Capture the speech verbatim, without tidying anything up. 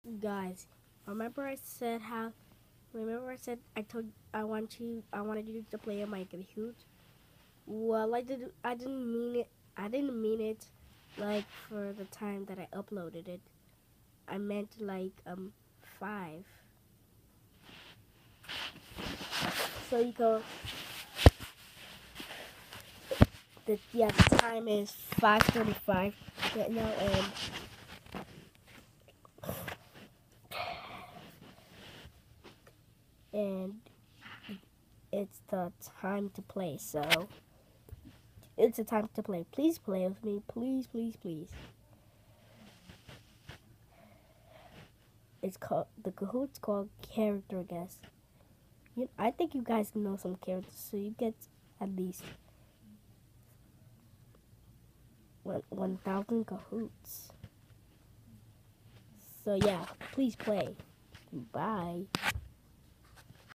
Guys, remember I said how remember I said I told I want you I wanted you to play on my Kahoot? Well, I did I didn't mean it. I didn't mean it like for the time that I uploaded it. I meant like um five. So you go the yeah, the time is five thirty-five right now, and and it's the time to play. So it's the time to play. Please play with me. Please, please, please. It's called the Kahoot's called character guess. You, I think you guys know some characters, so you get at least one one thousand Kahoots. So yeah, please play. Bye.